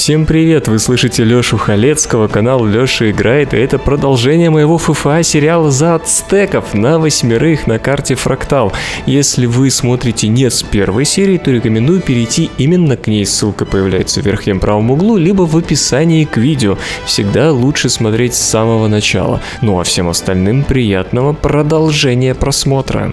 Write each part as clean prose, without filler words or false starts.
Всем привет! Вы слышите Лёшу Халецкого, канал Лёша Играет, и это продолжение моего ФФА сериала «За ацтеков» на 8 на карте Фрактал. Если вы смотрите не с первой серии, то рекомендую перейти именно к ней, ссылка появляется в верхнем правом углу, либо в описании к видео. Всегда лучше смотреть с самого начала. Ну а всем остальным приятного продолжения просмотра.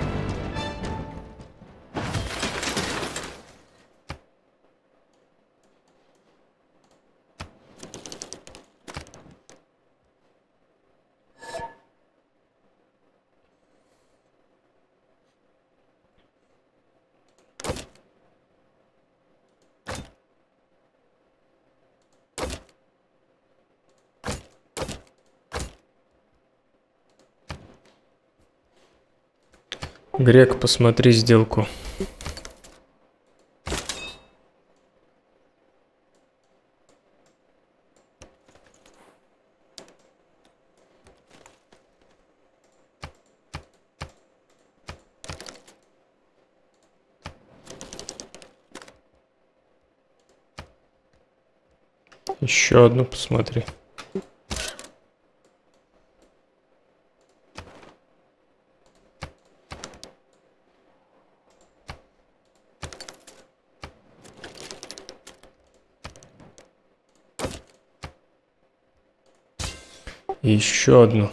Грек, посмотри сделку. Еще одну посмотри. И еще одну.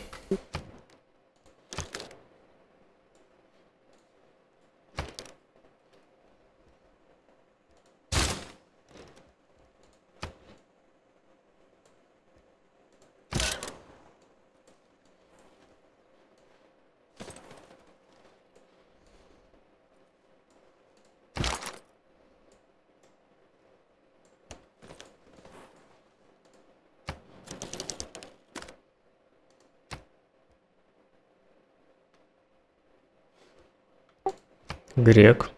Грек.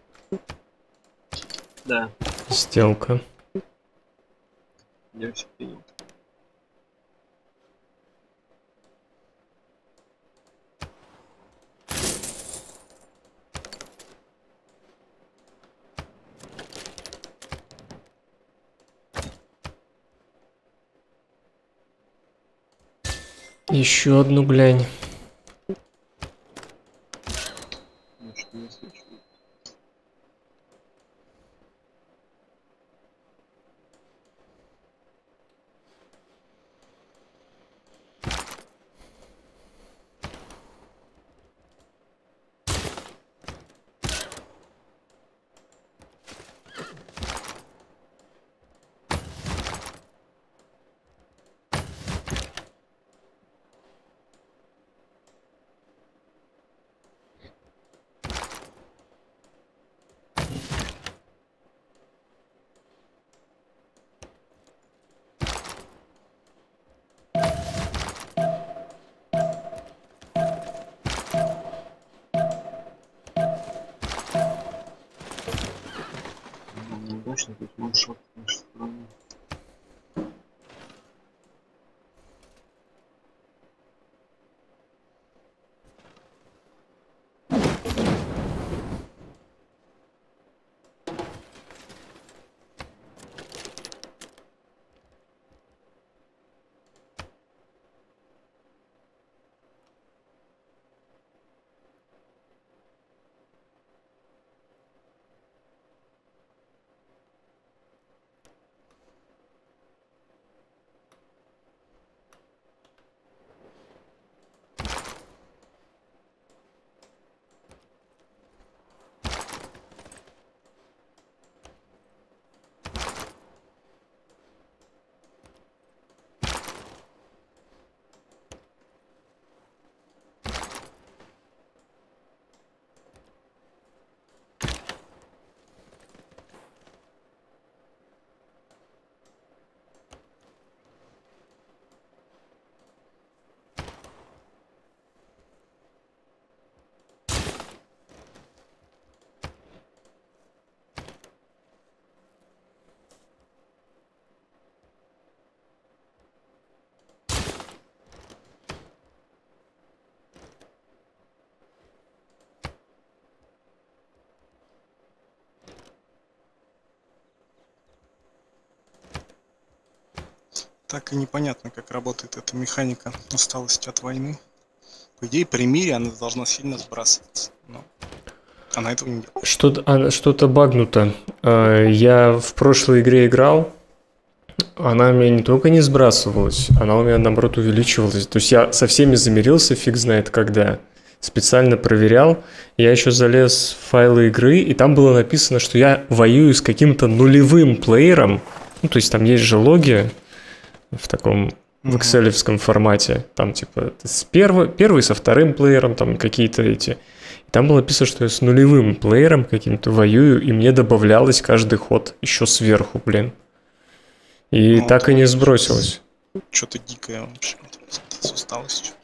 Да. Сделка. Я все принял. Еще одну глянь. Может, не слышу. Так и непонятно, как работает эта механика усталости от войны. По идее, при мире она должна сильно сбрасываться. Но она этого не делает. Что-то багнуто. Я в прошлой игре играл, она у меня не только не сбрасывалась, она у меня, наоборот, увеличивалась. То есть я со всеми замирился, фиг знает когда. Специально проверял. Я еще залез в файлы игры, и там было написано, что я воюю с каким-то нулевым плеером. Ну, то есть там есть же логи в таком в экселевском формате. Там типа первый со вторым плеером, там какие-то эти. И там было написано, что я с нулевым плеером каким-то воюю, и мне добавлялось каждый ход еще сверху, блин. И ну, так и не сбросилось. Что-то дикое вообще с усталостью.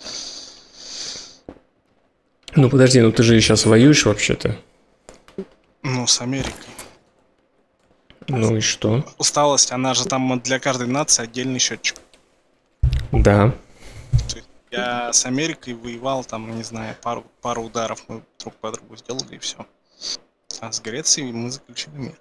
Ну подожди, ну ты же сейчас воюешь вообще-то. Ну, с Америкой. Ну и что? Усталость, она же там для каждой нации отдельный счетчик. Да. Я с Америкой воевал, там, не знаю, пару ударов мы друг по другу сделали, и все. А с Грецией мы заключили мир.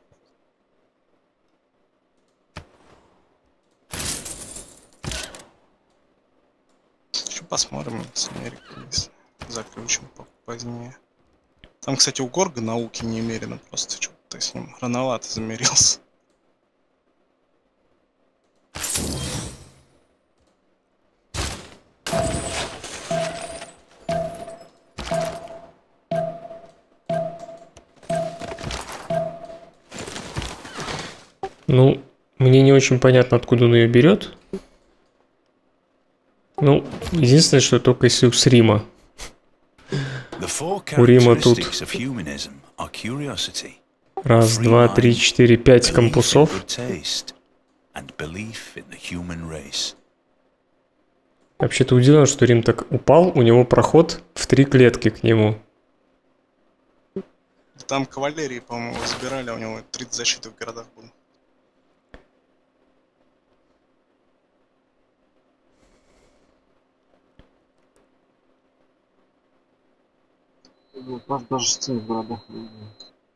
Еще посмотрим с Америкой, если заключим позднее. Там, кстати, у Горга науки немерено, просто что-то с ним рановато замерился. Ну, мне не очень понятно, откуда он ее берет. Ну, единственное, что только если с Рима. У Рима тут раз, два, три, четыре, пять кампусов. Вообще-то удивлен, что Рим так упал, у него проход в 3 клетки к нему. Там кавалерии, по-моему, забирали, у него 30 защиты в городах было. Там даже сцены в городах не было.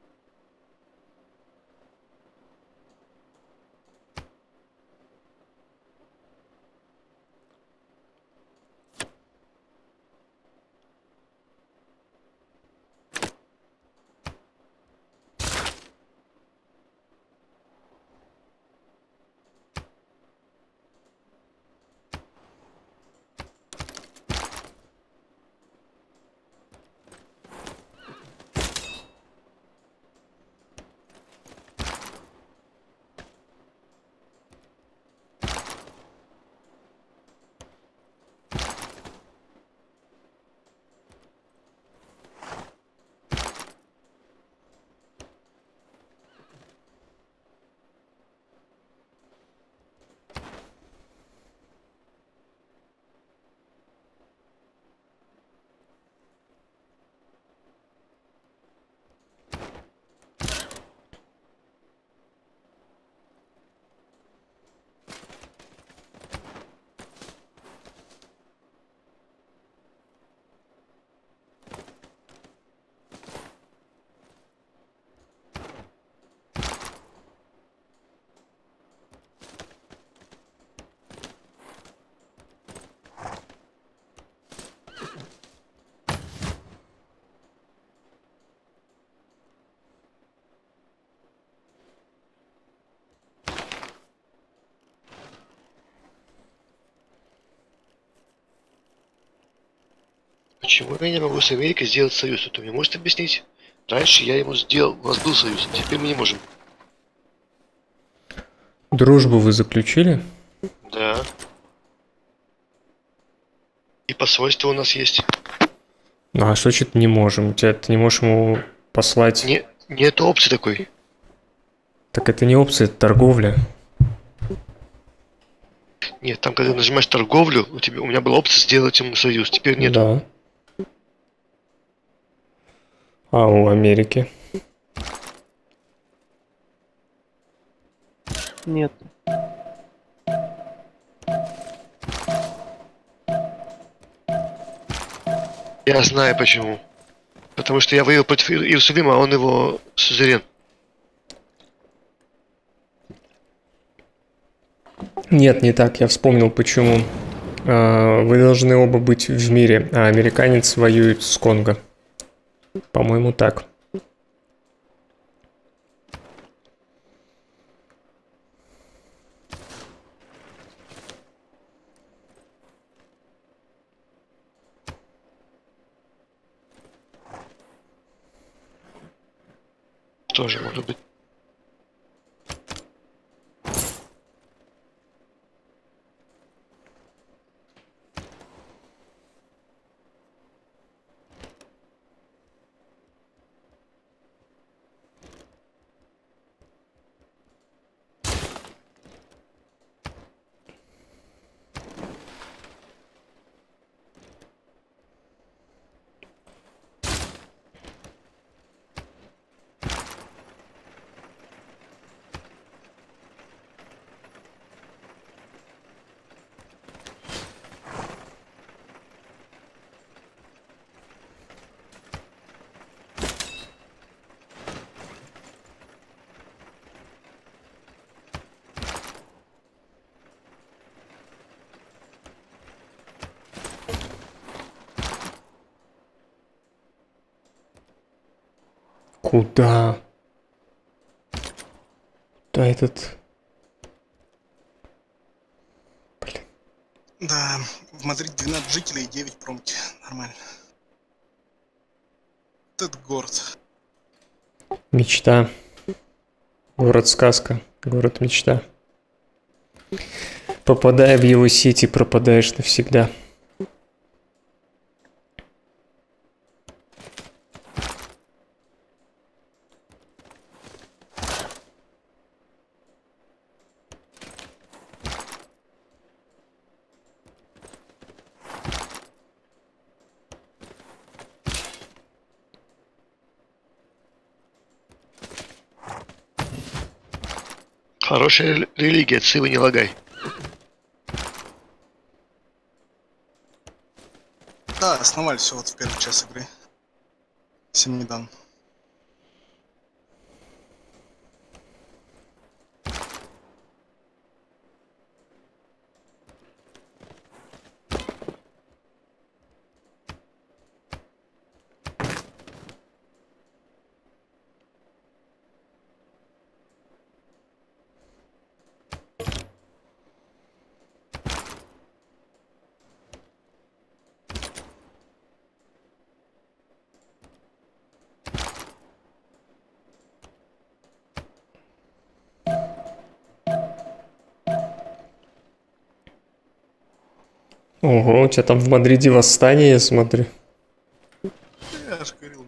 Почему я не могу с Америкой сделать союз? Это мне можете объяснить? Раньше я ему сделал, у нас был союз, теперь мы не можем. Дружбу вы заключили? Да. И посольство у нас есть. Ну а что значит не можем? Ты не можешь ему послать? Нет опции такой. Так это не опция, это торговля. Нет, там когда нажимаешь торговлю, у меня была опция сделать ему союз, теперь нет. Да. А у Америки? Нет. Я знаю почему. Потому что я воевал против Иерусалима, а он его сюзерен. Нет, не так, я вспомнил почему. Вы должны оба быть в мире, а американец воюет с Конго. По-моему, так. Тоже может быть. Куда? Да этот... Да, в Мадриде 12 жителей и 9 промки. Нормально. Этот город. Мечта. Город-сказка. Город-мечта. Попадая в его сети, пропадаешь навсегда. Хорошая религия, цивы не лагай. Да, основали все вот в первый час игры. Семидан. Ого, у тебя там в Мадриде восстание, я смотрю. Я же говорил.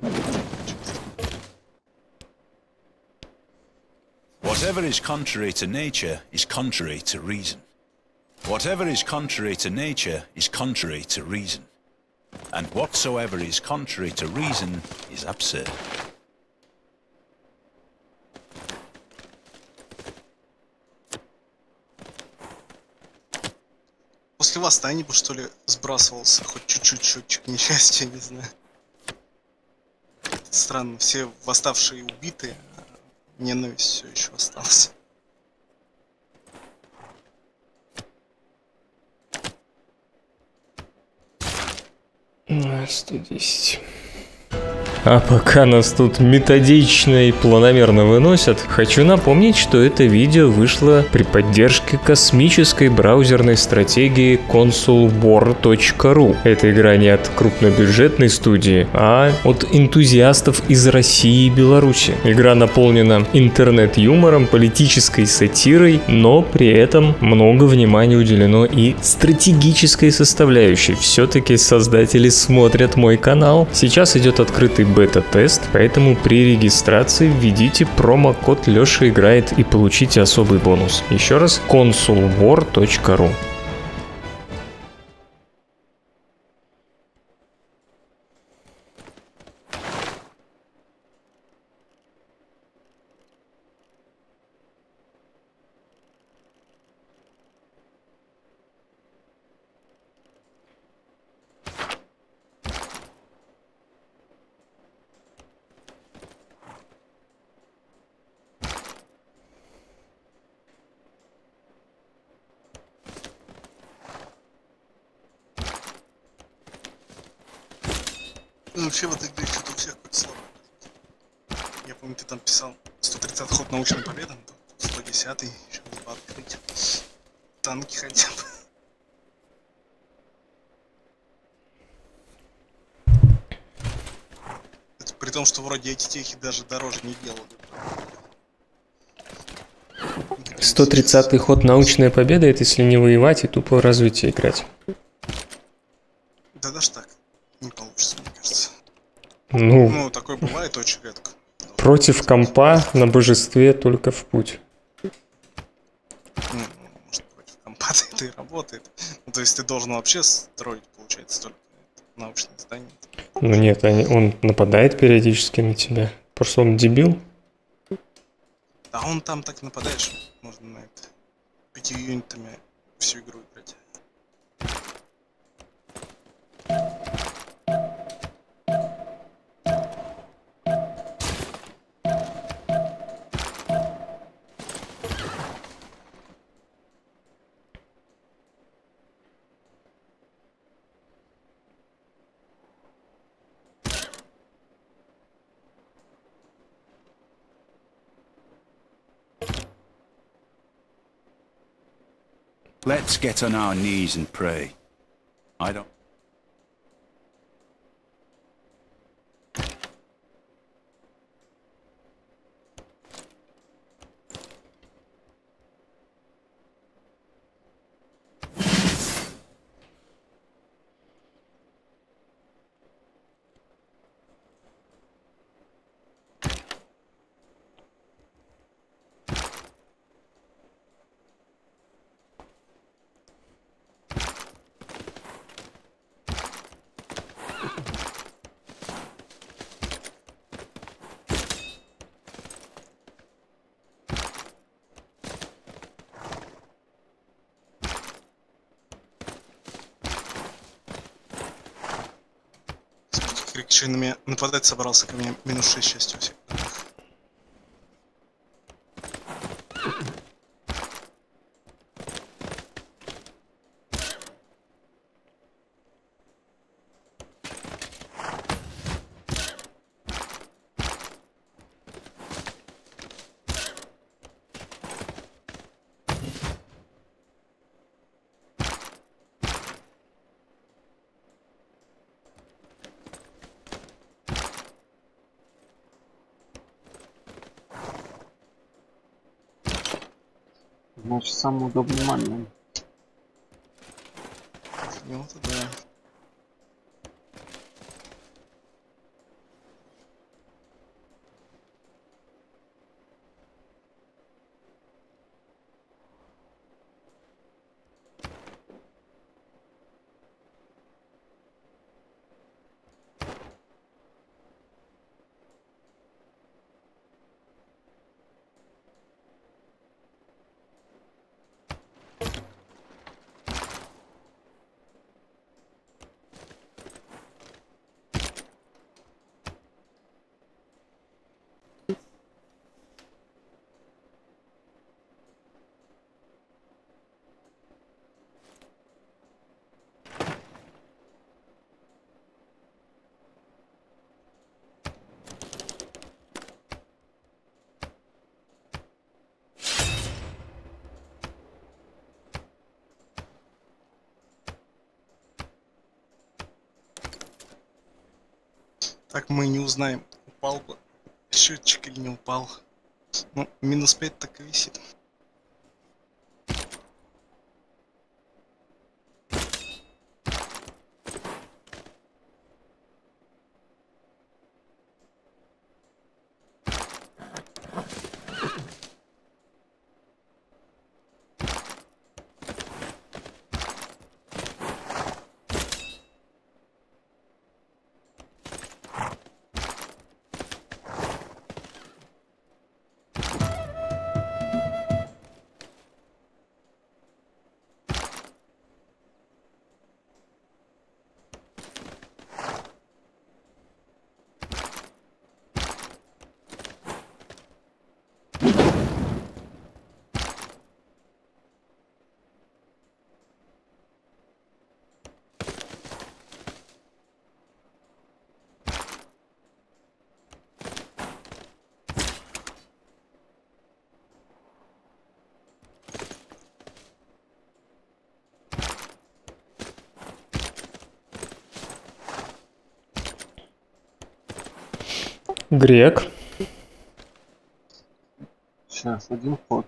Whatever is contrary to nature is contrary to reason. Whatever is contrary to nature is contrary to reason. And whatsoever is contrary to reason is absurd. После восстания бы, что ли, сбрасывался хоть чуть-чуть счетчик несчастья, не знаю. Странно, все восставшие убиты, а ненависть все еще осталась. На 110. А пока нас тут методично и планомерно выносят, хочу напомнить, что это видео вышло при поддержке космической браузерной стратегии consulwar.ru. Эта игра не от крупнобюджетной студии, а от энтузиастов из России и Беларуси. Игра наполнена интернет-юмором, политической сатирой, но при этом много внимания уделено и стратегической составляющей. Все-таки создатели смотрят мой канал. Сейчас идет открытый бета-тест, поэтому при регистрации введите промокод Леша играет и получите особый бонус. Еще раз, consulwar.ru. Ну, вообще в этой игре что-то у всех какой-то слабый. Я помню, ты там писал 130 ход научной победы, 110-й, еще бы открыть. Танки хотя бы. Это при том, что вроде эти техи даже дороже не делали. 130-й ход научная победа, это если не воевать и тупо в развитие играть. Да даже так не получится, мне кажется. Ну, Ну, такое бывает очень редко. против компа на божестве только в путь. Ну, может, против компа это и работает. Ну, то есть ты должен вообще строить, получается, только научные здания. Ну нет, он нападает периодически на тебя. Просто он дебил. Да он там так нападает, что можно на это 5 юнитами всю игру играть. Let's get on our knees and pray. I don't... Крик на меня нападать собрался, ко мне минус 6 счастья у всех. Значит, самый удобный момент. Ну, это да. Так мы не узнаем, упал бы счетчик или не упал. Ну, минус 5 так и висит. Грек. Сейчас, один ход.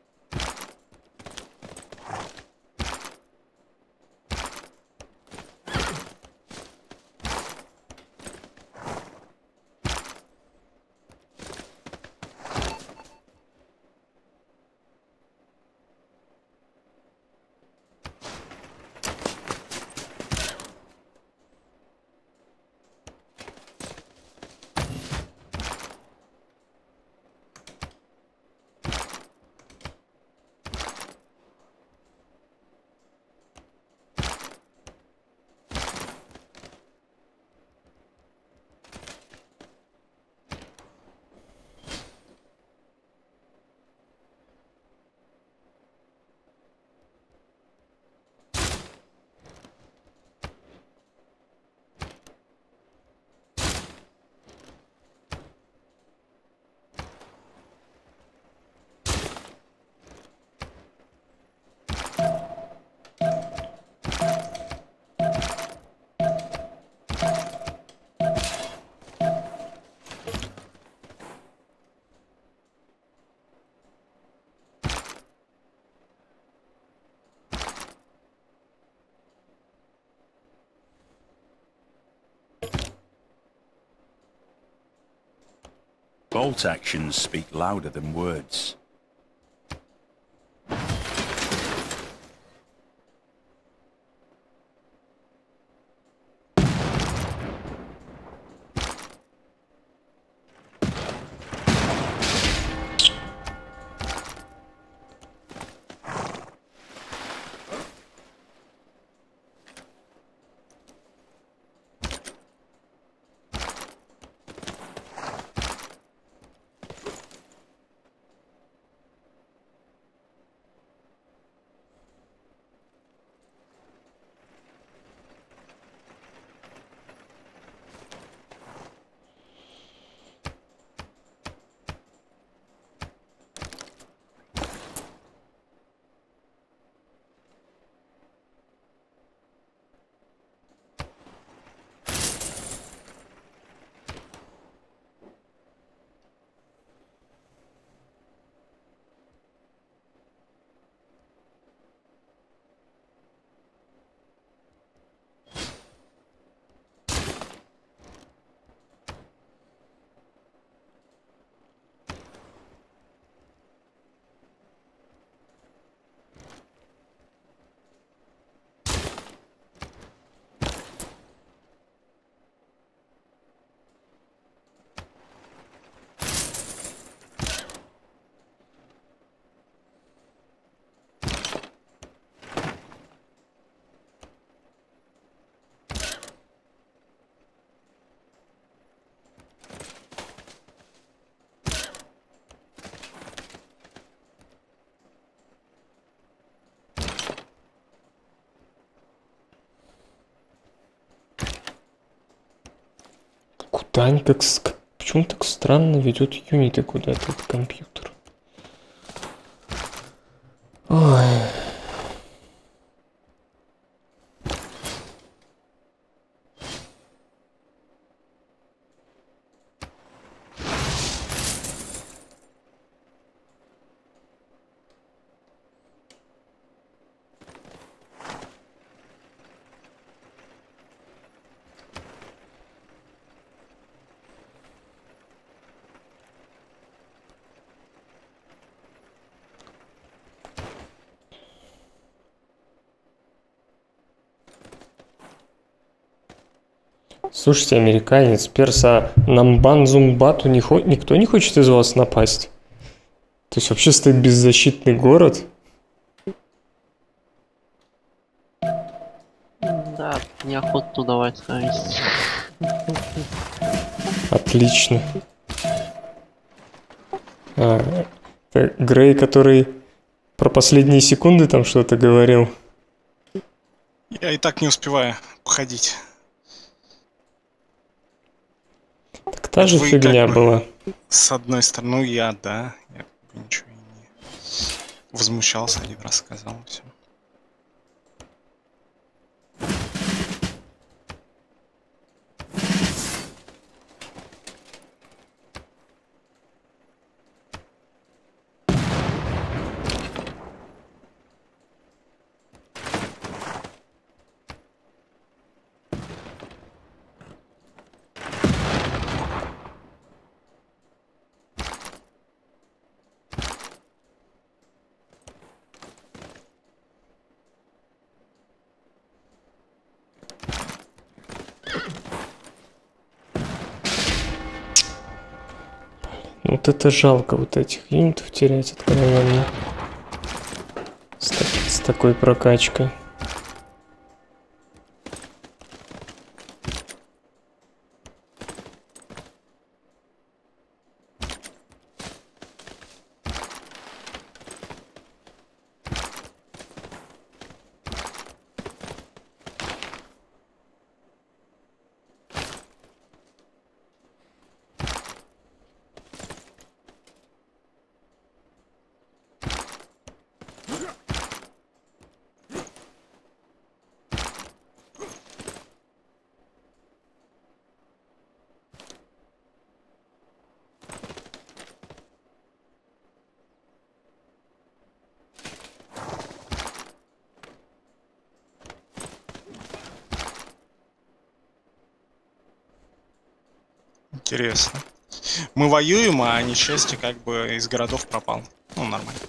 Bolt actions speak louder than words. Куда они так... Почему так странно ведет юниты куда-то этот компьютер? Ой... Слушайте, американец, перса, Намбан Зумбату никто не хочет из вас напасть? То есть вообще стоит беззащитный город? Да, неохота туда давать ставить. Отлично. Это Грей, который про последние секунды там что-то говорил. Я и так не успеваю походить. Так та же Вы фигня как бы была. С одной стороны, ну я как бы ничего и не возмущался, один раз сказал, все. Вот это жалко, вот этих юнитов терять откровенно. С такой прокачкой. Интересно. Мы воюем, а несчастье как бы из городов пропал. Ну, нормально.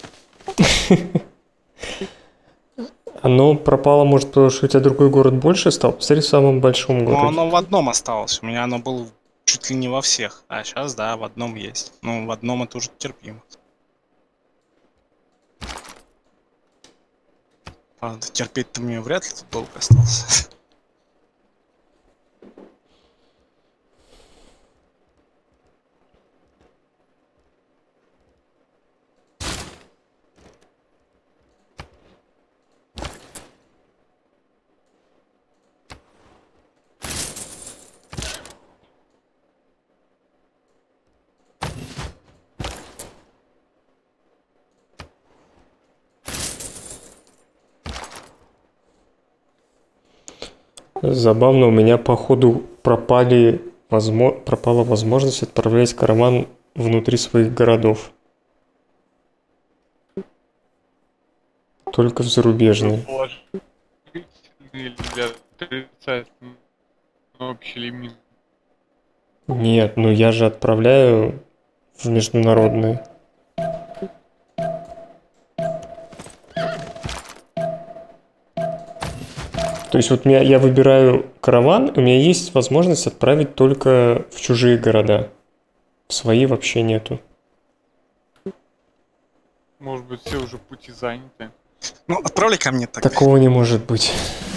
Оно пропало, может, потому что у тебя другой город больше стал? Посмотри в самом большом Но городе. оно в одном осталось. У меня оно было чуть ли не во всех. А сейчас, да, в одном есть. Ну, в одном это уже терпимо. Правда, терпеть-то мне вряд ли тут долго остался. Забавно, у меня, походу, пропала возможность отправлять караван внутри своих городов. Только в зарубежные. Или для отрицательного общий лимит. Нет, ну я же отправляю в международные. То есть вот я выбираю караван, у меня есть возможность отправить только в чужие города. В свои вообще нету. Может быть, все уже пути заняты. Ну, отправляй ко мне тогда. Такого не может быть.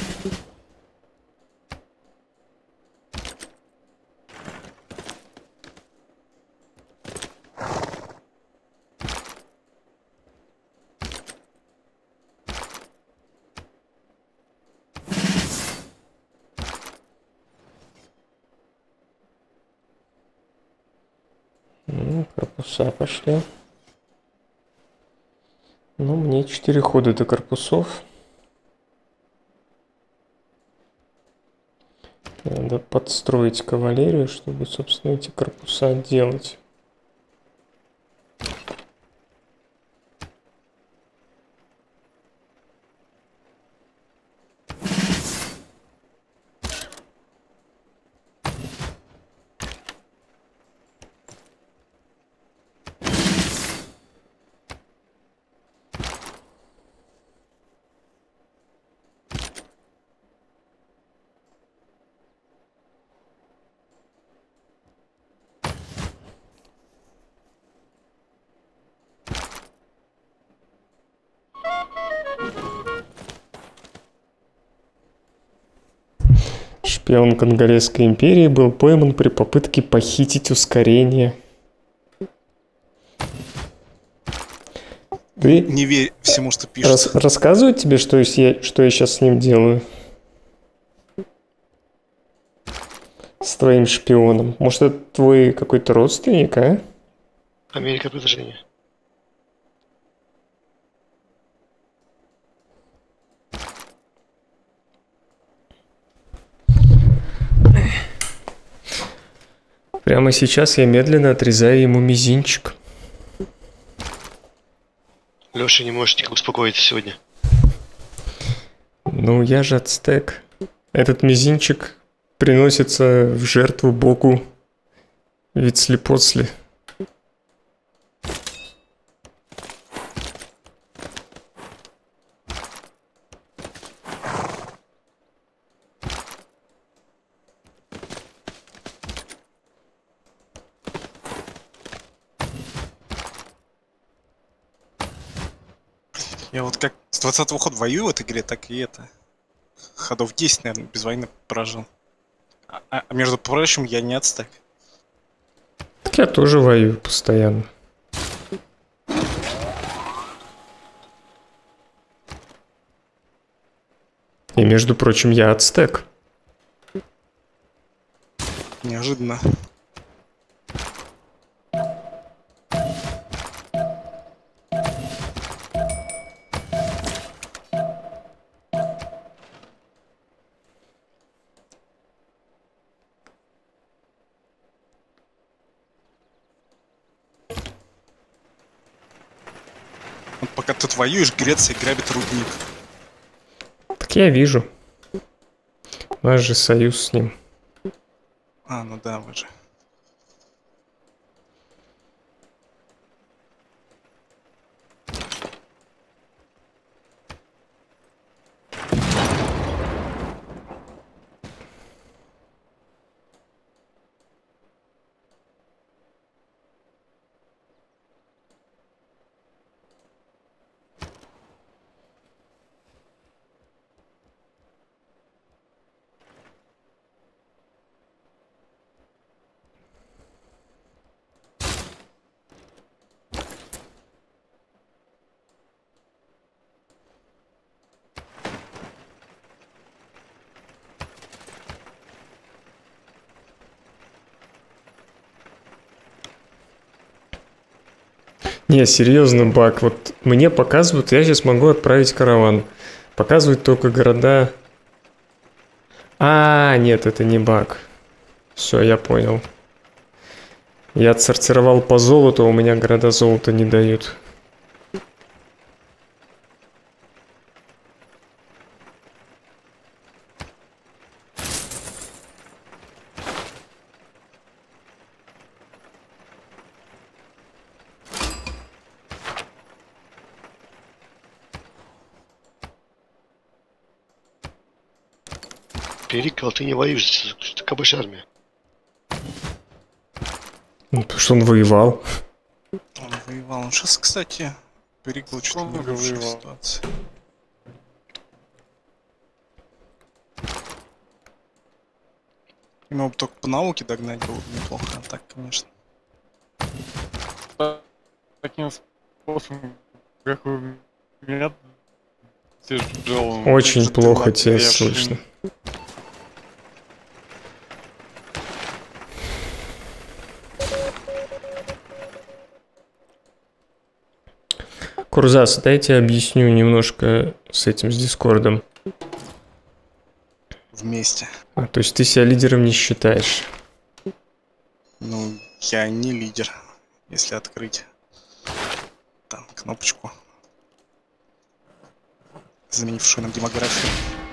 Корпуса пошли. Ну, мне 4 хода до корпусов. Надо подстроить кавалерию, чтобы, собственно, эти корпуса делать. Шпион Конголезской империи был пойман при попытке похитить ускорение. Ты Не верь всему, что пишут. рассказывать тебе, что я сейчас с ним делаю? С твоим шпионом. Может, это твой какой-то родственник, а? Америка предложение. Прямо сейчас я медленно отрезаю ему мизинчик. Леша не может никак успокоиться сегодня. Ну, я же ацтек. Этот мизинчик приносится в жертву богу Вицлепоцли. Я вот как с 20-го хода воюю в этой игре, так и это. Ходов 10, наверное, без войны прожил. А между прочим, я не отстак. Так я тоже воюю постоянно. И, между прочим, я ацтек. Неожиданно. Вот пока тут воюешь, Греция грабит рудник. Так я вижу. У нас же союз с ним. А, ну да, вы же. Не, серьезно, баг. Вот мне показывают, я сейчас могу отправить караван. Показывают только города. А, нет, это не баг. Все, я понял. Я отсортировал по золоту, а у меня города золота не дают. Перикл, ты не воюешь, ты кабыш армия. Ну, потому что он воевал. Он воевал. Он сейчас, кстати, Перикл что-то Много не лучшей воевал. ситуации. Ему бы только по науке догнать было бы неплохо, а так, конечно. Таким способом, как вы меня тяжелым. Очень это плохо ладно, тебя я слышно. Курзас, дайте объясню немножко с этим, с Дискордом. Вместе. А, то есть ты себя лидером не считаешь? Ну, я не лидер, если открыть там кнопочку, заменившую нам демографию.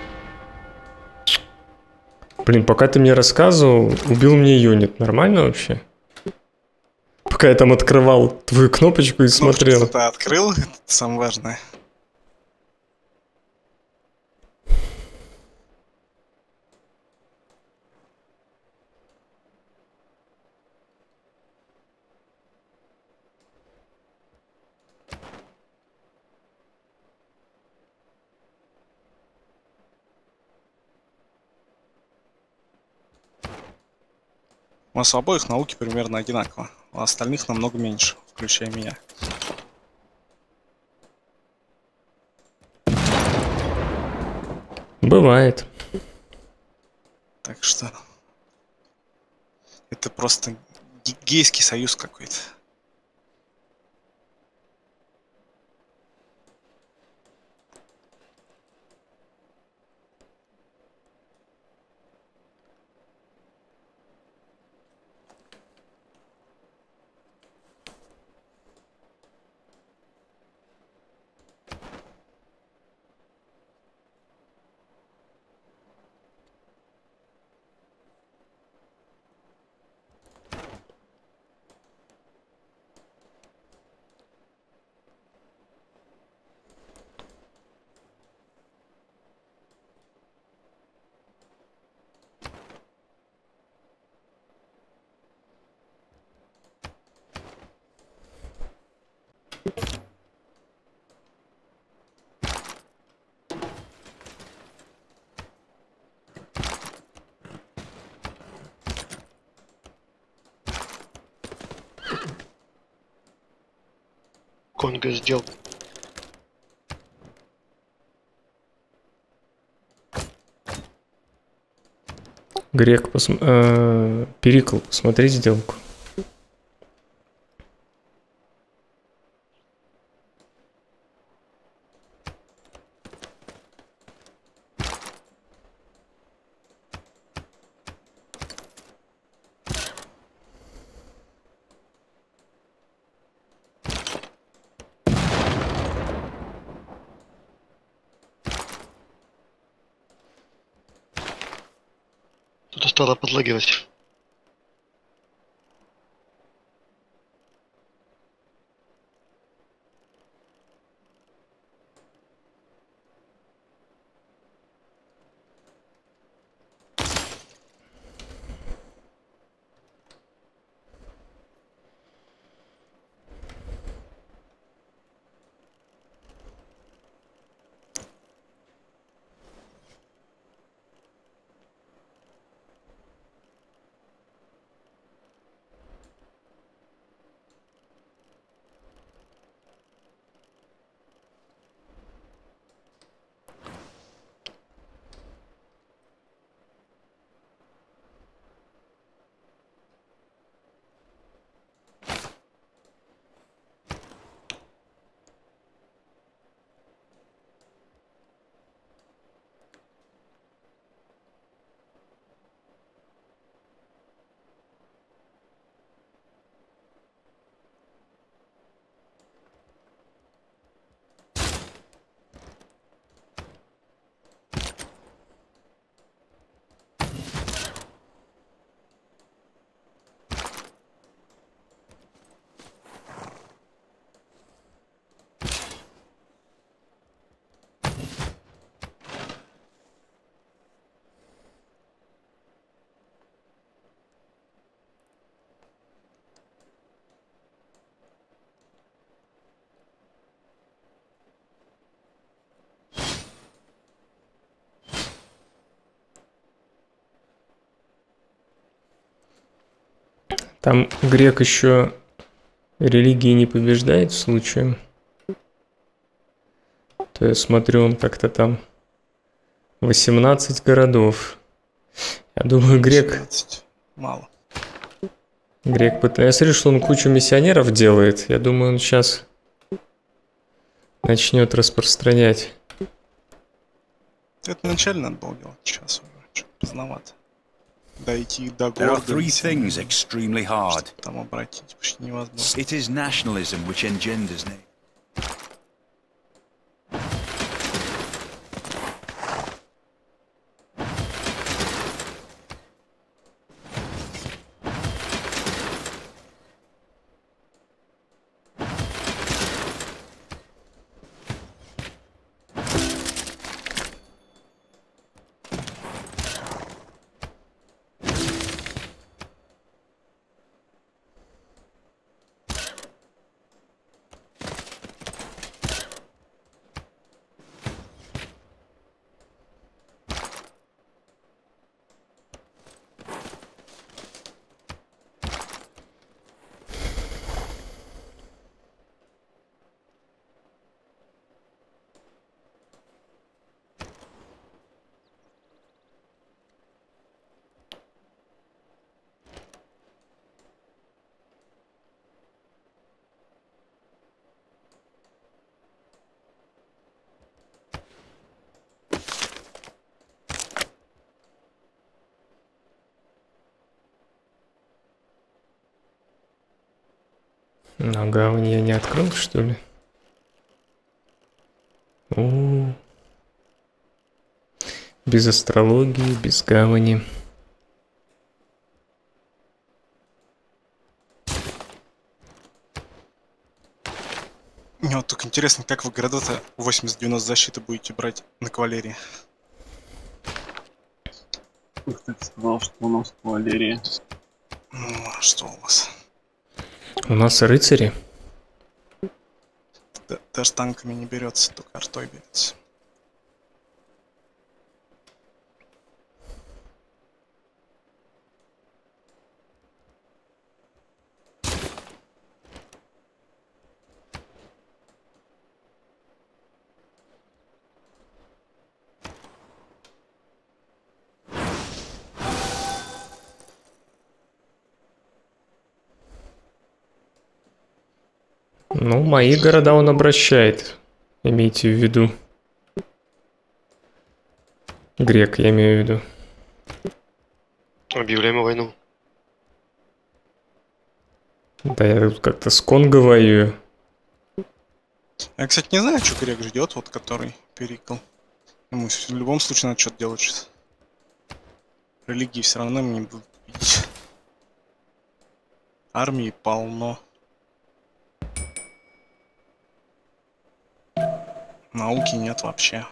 Блин, пока ты мне рассказывал, убил мне юнит. Нормально вообще? Пока я там открывал твою кнопочку и смотрел. Ты открыл, это самое важное. У нас у обоих науки примерно одинаково, у остальных намного меньше, включая меня. Бывает. Так что это просто гейский союз какой-то. много сделал. Грек, Перикл, посмотри сделку. Тут стало подлагивать. Там грек еще религии не побеждает в случае. То я смотрю, он как-то там 18 городов. Я думаю, грек... 16. Мало. Грек пытается... Я смотрю, что он кучу миссионеров делает. Я думаю, он сейчас начнет распространять. Это вначале надо было делать, сейчас уже что-то поздновато. Дойти до There are города, three things extremely hard. чтобы там обратить почти невозможно. It is nationalism which engenders nation. А гавань я не открыл, что ли? О, без астрологии, без гавани. Мне вот только интересно, как вы города-то 80-90 защиты будете брать на кавалерии. Ты сказал, что у нас кавалерия. Ну, а что у вас? У нас рыцари. Даже танками не берется, только артой берется. Ну, мои города он обращает. Имейте в виду. Грек, я имею в виду. Объявляем войну. Да я тут как-то с Конго воюю. Я, кстати, не знаю, что грек ждет, вот который Перикл. Ему в любом случае надо что-то делать сейчас. Религии все равно не будут видеть. Армии полно. Науки нет вообще.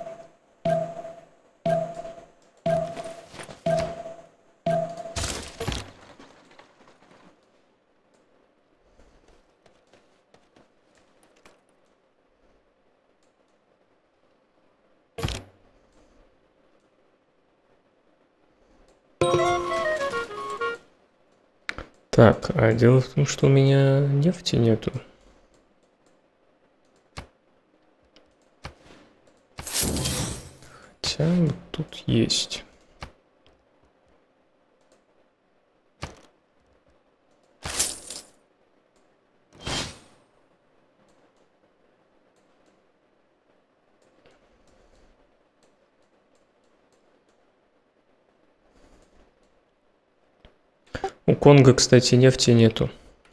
Так, а дело в том, что у меня нефти нету. Хотя вот тут есть. У Конго, кстати, нефти нету.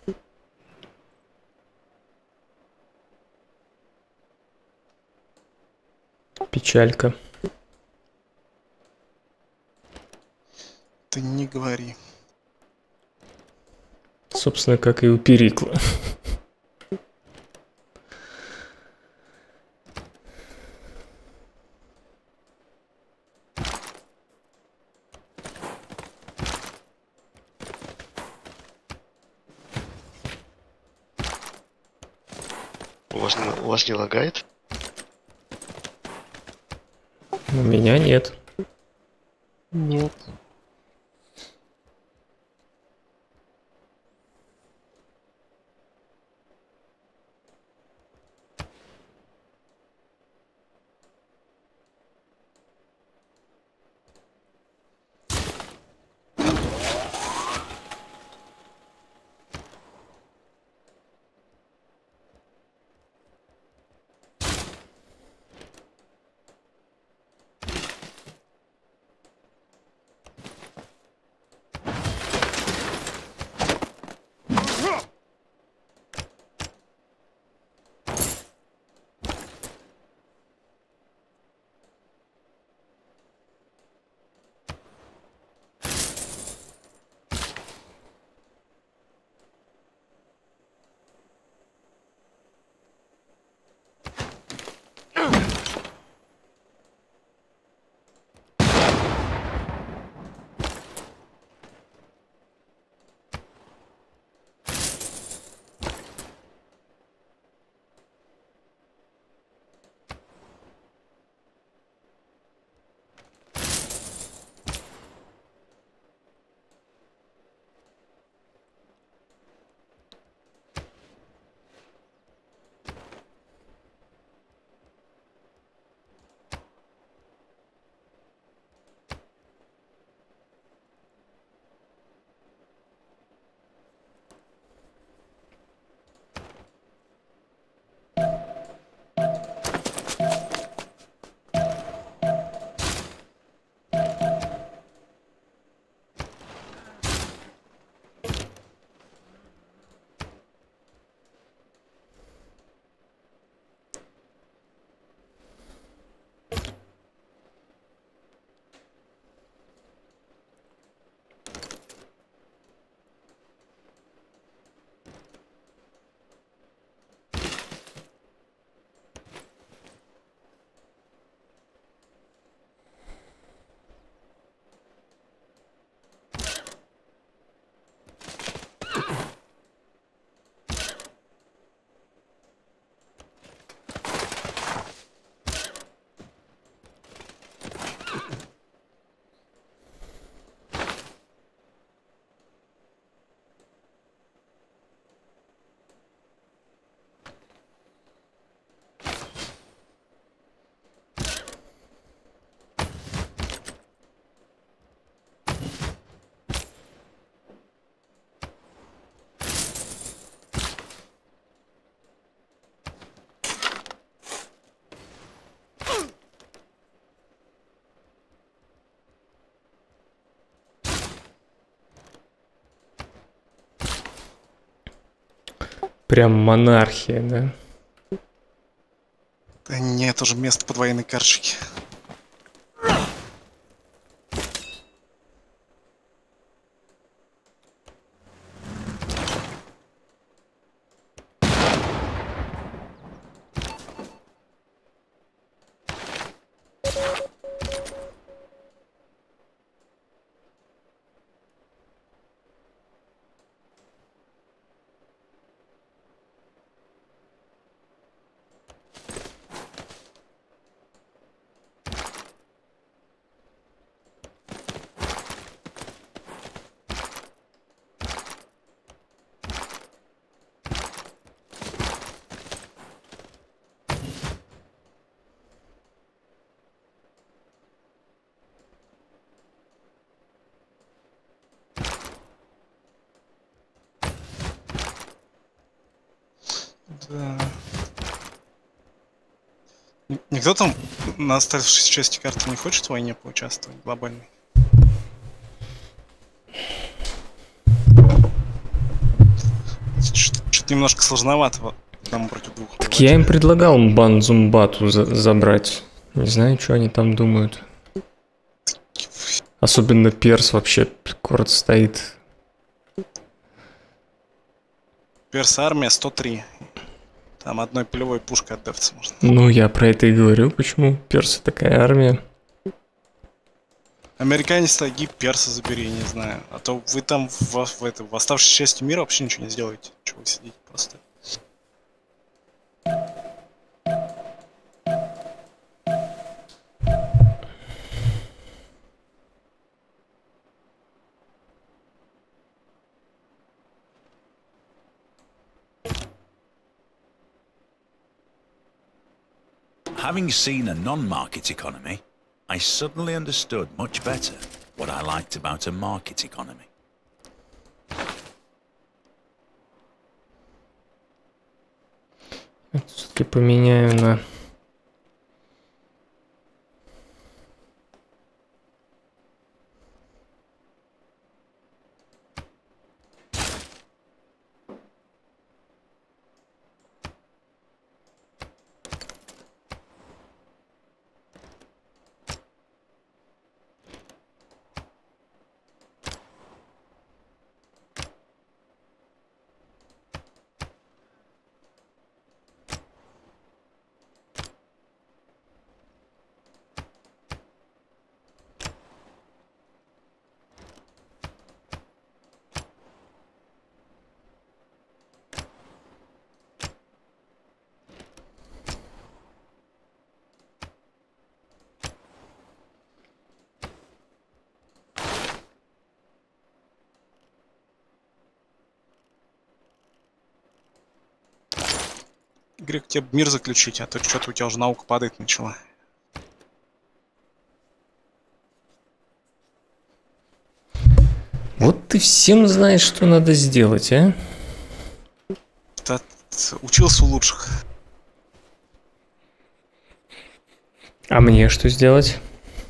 Печалька. Ты не говори. Собственно, как и у Перикла. У вас не лагает? У меня нет. Нет. Прям монархия, да? Да нет, уже место под военной карточки. Да. Никто там на оставшейся части карты не хочет в войне поучаствовать глобальной? Что-то немножко сложновато вот, там против двух. Так я им предлагал Банзумбату забрать. Не знаю, что они там думают. Особенно Перс вообще город стоит. Перс армия 103. Там одной полевой пушкой отдаться можно. Ну, я про это и говорю, почему Персы такая армия. Американец таги, перса забери, не знаю. А то вы там в оставшейся части мира вообще ничего не сделаете. Чего вы сидите просто. Having seen a non-market economy, I suddenly understood much better what I liked about a market economy. Все-таки поменяю на... Грек, тебе б мир заключить, а то что-то у тебя уже наука падать начала. Вот ты всем знаешь, что надо сделать, а? Да, учился у лучших. А мне что сделать?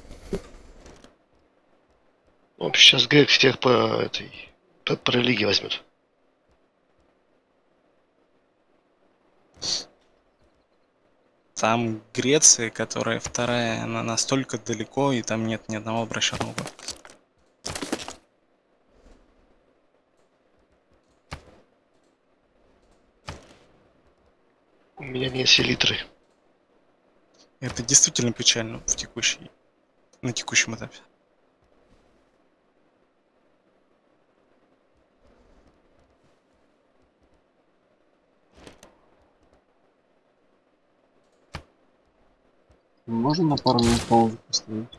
Ну, сейчас Грек всех по этой... по религии возьмет. Там Греция, которая вторая, она настолько далеко, и там нет ни одного обращенного. У меня нет селитры. Это действительно печально на текущем этапе. Можно на пару минут паузу поставить?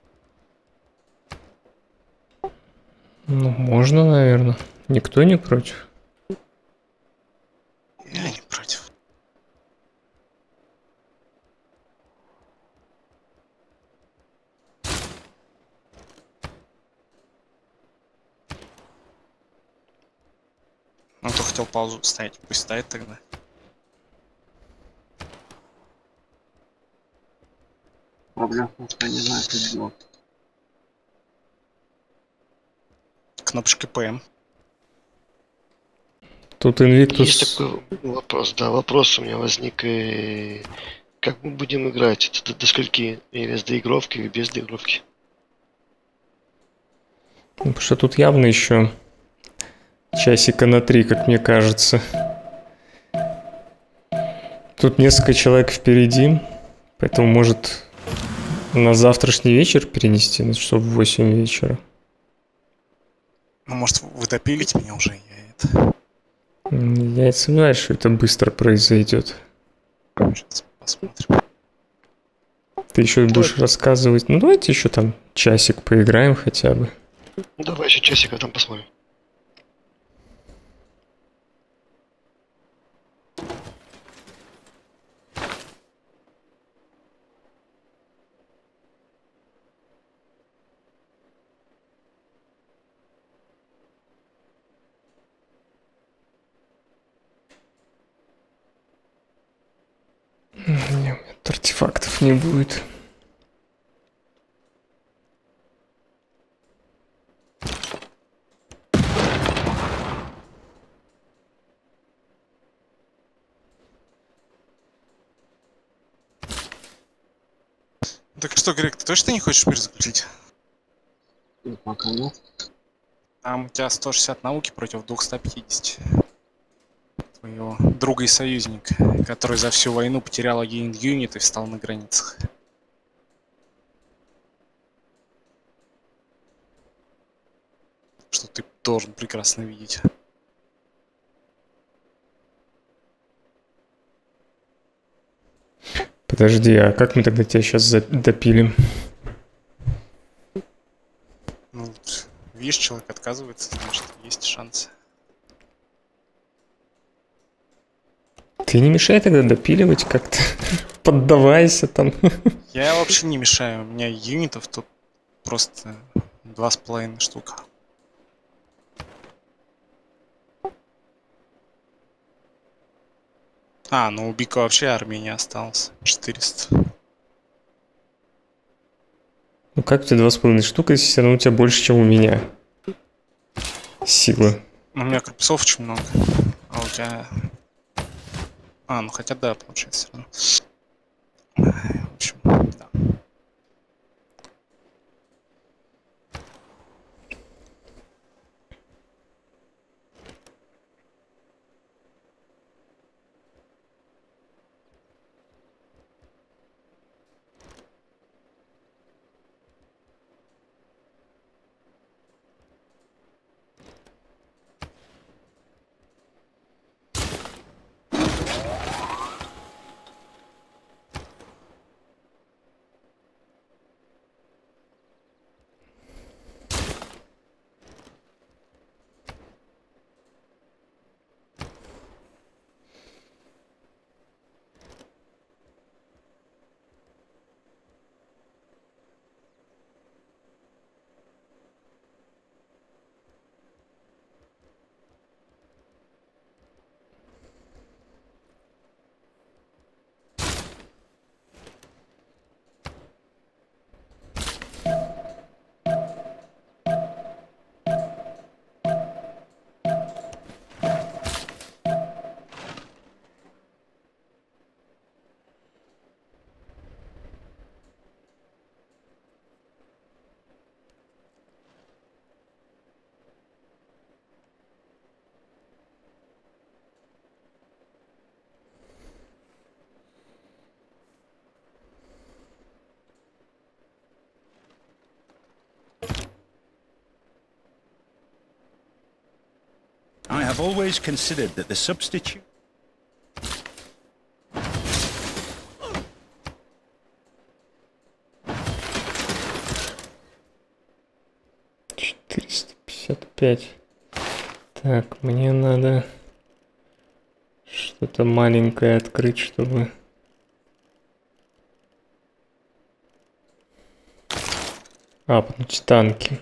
Ну, можно, наверное. Никто не против. Я не против. Ну, кто хотел паузу ставить, пусть ставит тогда. Проблема в том, что я не знаю, что сделать. Кнопочка ПМ. Тут Инвиктус... Есть такой вопрос, да, вопрос у меня возник. Как мы будем играть? Это до скольки? Или с доигровки, или без доигровки? Потому что тут явно еще часика на 3, как мне кажется. Тут несколько человек впереди, поэтому может на завтрашний вечер перенести, на часов в 8 вечера. Ну, может, вы допилите меня уже? Я это... Я не сомневаюсь, что это быстро произойдет. Сейчас посмотрим. Ты еще будешь рассказывать. Ну, давайте еще там часик поиграем хотя бы. Ну, давай еще часик, а там посмотрим. Нет, артефактов не будет. Так что, Грег, ты точно не хочешь перезаключить? Ну, пока нет. Там у тебя 160 науки против 250. Твоего друга и союзника, который за всю войну потерял один юнит и встал на границах. Что ты должен прекрасно видеть. Подожди, а как мы тогда тебя сейчас допилим? Ну, видишь, человек отказывается, значит, есть шансы. Ты не мешай тогда допиливать как-то. Поддавайся там. Я вообще не мешаю, у меня юнитов тут просто 2,5 штука. А, ну у Бика вообще армии не осталось. 400. Ну как у тебя 2,5 штуки, если все равно у тебя больше, чем у меня? Сила. У меня корпусов очень много. А у тебя... А, ну хотя да, получается. В общем, да. I have always considered that the substitute... $455. Так, мне надо что-то маленькое открыть, чтобы... Апнуть танки.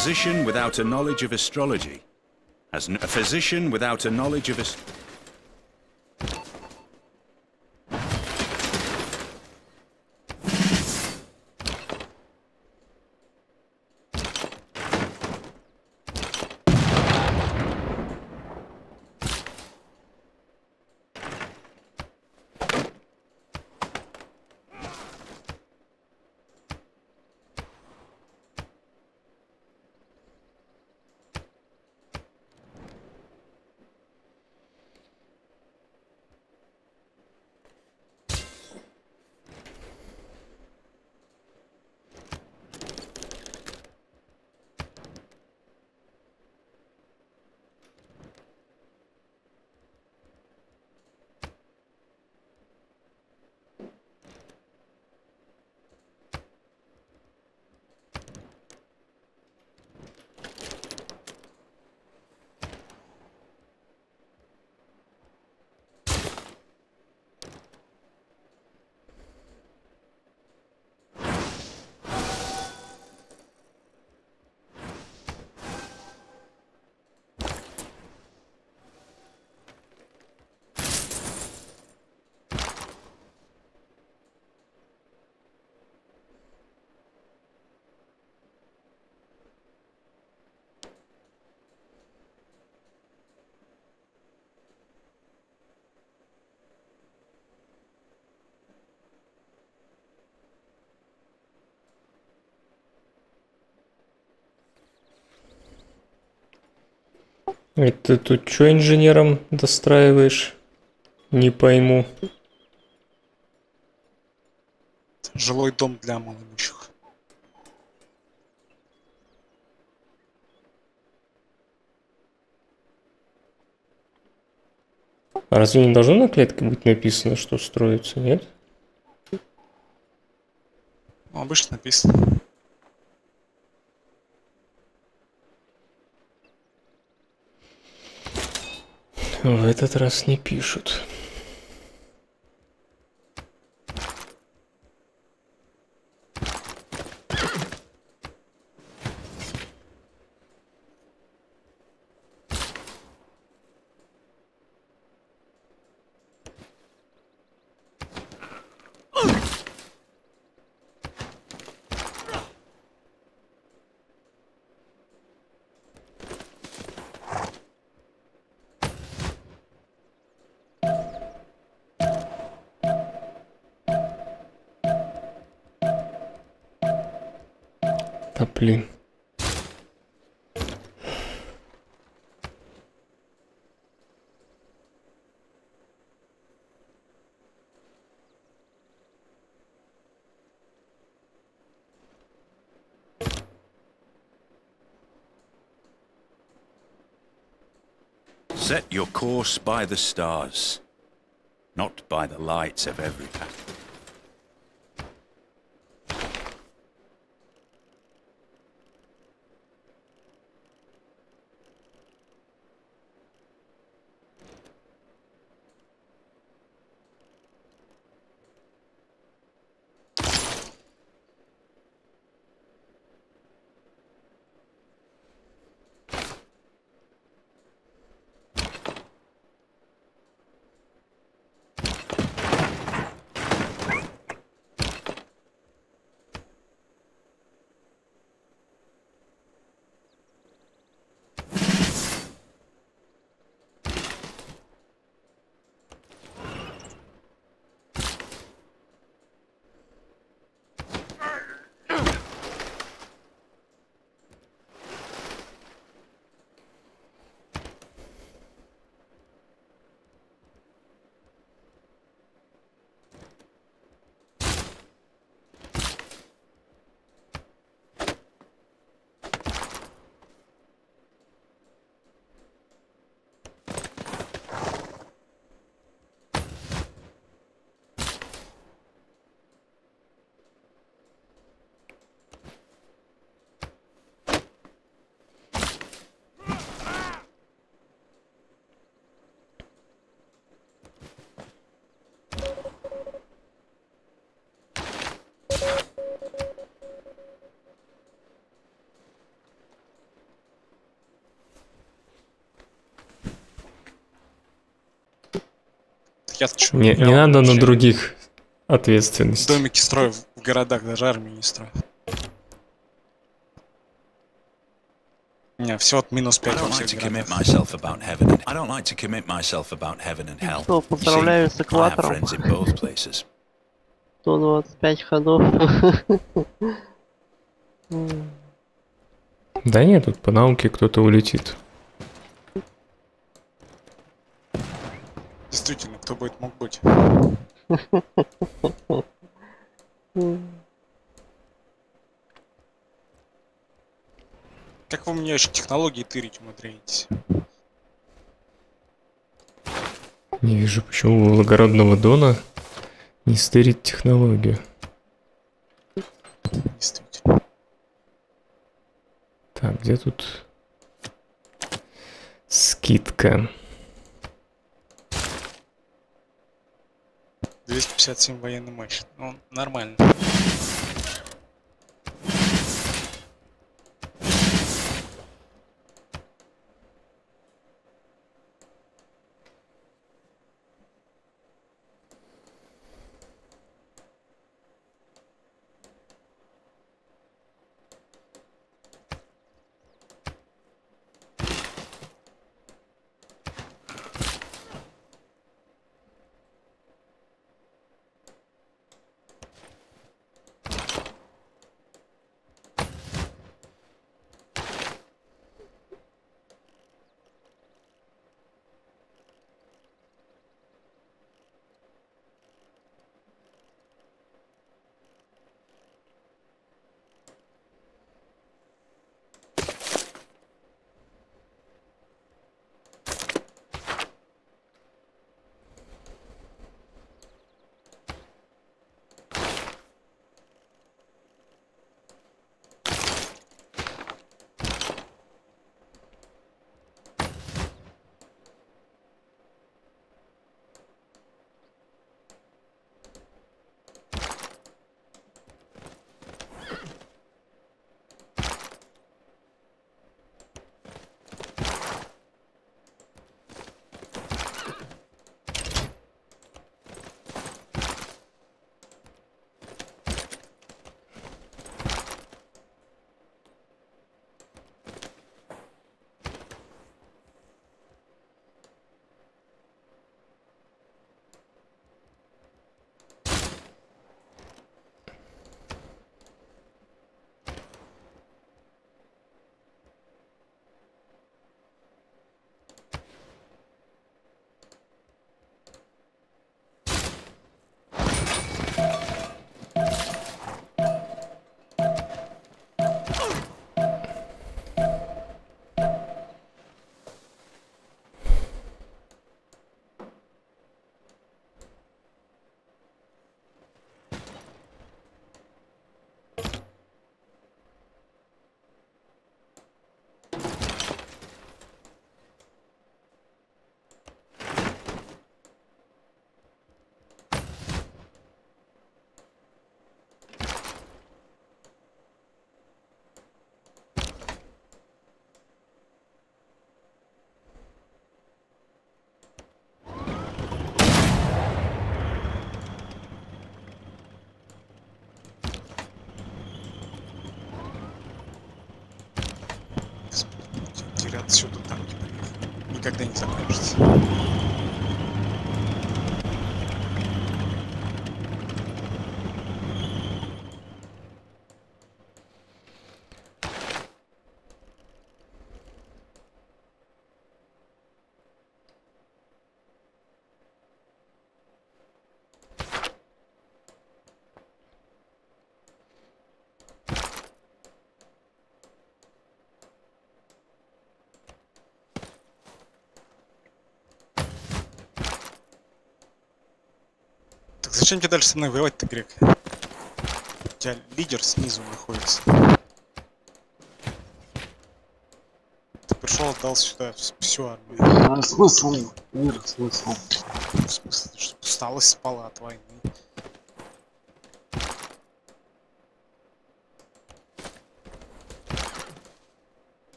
physician without a knowledge of astrology has a physician without a knowledge of Это ты тут что инженером достраиваешь? Не пойму. Жилой дом для малоимущих. А разве не должно на клетке быть написано, что строится, нет? Ну, обычно написано. В этот раз не пишут. Да блин. Set your course by the stars, not by the lights of every path. Я чё, Не я надо на вообще других ответственность. домики строю в городах, даже армию не строю. Не, все от минус I 5 во don't like всех to commit городах. myself about heaven and I don't like to commit myself about heaven and hell. Что, You see, поздравляю с I have экватором. friends in both places. 125 ходов. Да нет, тут по науке кто-то улетит. Действительно, кто бы это мог быть? Как вы меня еще технологии тырить умудряетесь? Не вижу, почему у благородного Дона не стырить технологию. Действительно. Так, где тут скидка? 257 военной мощи. Ну, нормально. Отсюда танки приехали. Никогда не закончится. Так зачем тебе дальше со мной воевать-то, Грек? У тебя лидер снизу находится. Ты пришел, отдал сюда всю армию. А смысл? Мир, смысл. В смысле, что усталость спала от войны.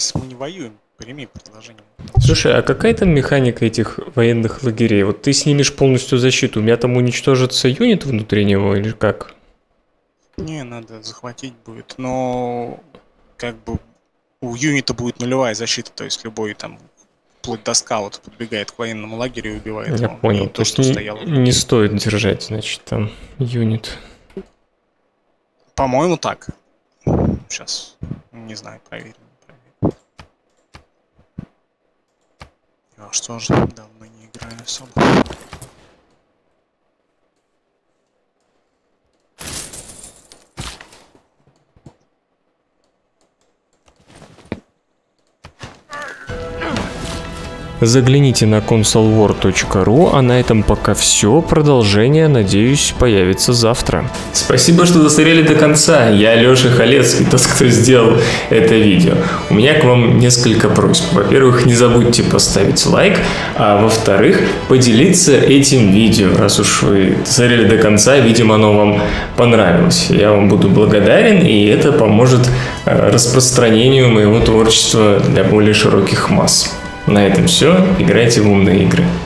если мы не воюем, прими предложение. Слушай, а какая там механика этих военных лагерей? Вот ты снимешь полностью защиту, у меня там уничтожится юнит внутри него или как? Не, надо захватить будет, но как бы у юнита будет нулевая защита, то есть любой там вплоть до скаута подбегает к военному лагерю и убивает Я его. понял, И то есть не стоит держать, значит, там юнит. По-моему, так. Сейчас, не знаю, проверим. А что же, давно не играю особо. Загляните на consolewar.ru, а на этом пока все. Продолжение, надеюсь, появится завтра. Спасибо, что досмотрели до конца. Я Лёша Халецкий, тот, кто сделал это видео. У меня к вам несколько просьб. Во-первых, не забудьте поставить лайк, а во-вторых, поделиться этим видео. Раз уж вы досмотрели до конца, видимо, оно вам понравилось. Я вам буду благодарен, и это поможет распространению моего творчества для более широких масс. На этом все. Играйте в умные игры.